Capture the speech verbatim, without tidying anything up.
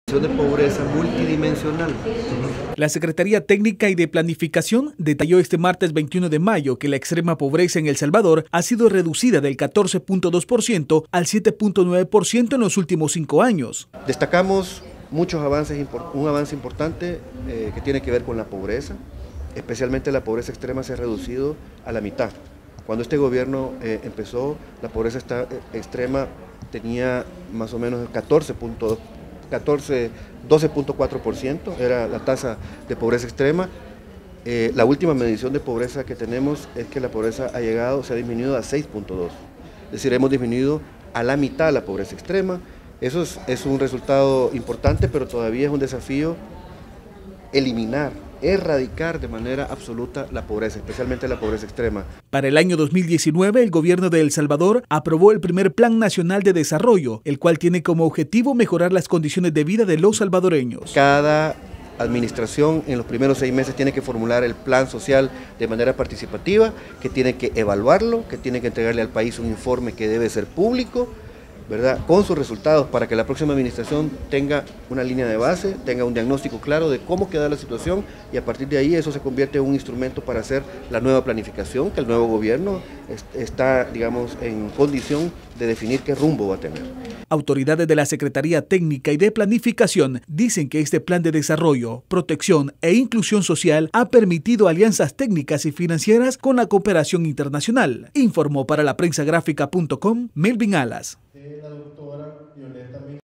de pobreza multidimensional. La Secretaría Técnica y de Planificación detalló este martes veintiuno de mayo que la extrema pobreza en El Salvador ha sido reducida del catorce punto dos por ciento al siete punto nueve por ciento en los últimos cinco años. Destacamos muchos avances, un avance importante eh, que tiene que ver con la pobreza, especialmente la pobreza extrema se ha reducido a la mitad. Cuando este gobierno eh, empezó, la pobreza esta, extrema tenía más o menos catorce punto dos por ciento. catorce, doce punto cuatro por ciento era la tasa de pobreza extrema. Eh, la última medición de pobreza que tenemos es que la pobreza ha llegado, se ha disminuido a seis punto dos. Es decir, hemos disminuido a la mitad la pobreza extrema. Eso es, es un resultado importante, pero todavía es un desafío eliminar, erradicar de manera absoluta la pobreza, especialmente la pobreza extrema. Para el año dos mil diecinueve, el gobierno de El Salvador aprobó el primer Plan Nacional de Desarrollo, el cual tiene como objetivo mejorar las condiciones de vida de los salvadoreños. Cada administración en los primeros seis meses tiene que formular el plan social de manera participativa, que tiene que evaluarlo, que tiene que entregarle al país un informe que debe ser público, ¿verdad?, con sus resultados, para que la próxima administración tenga una línea de base, tenga un diagnóstico claro de cómo queda la situación, y a partir de ahí eso se convierte en un instrumento para hacer la nueva planificación, que el nuevo gobierno está, digamos, en condición de definir qué rumbo va a tener. Autoridades de la Secretaría Técnica y de Planificación dicen que este plan de desarrollo, protección e inclusión social ha permitido alianzas técnicas y financieras con la cooperación internacional, informó para la prensa gráfica punto com Melvin Alas. La doctora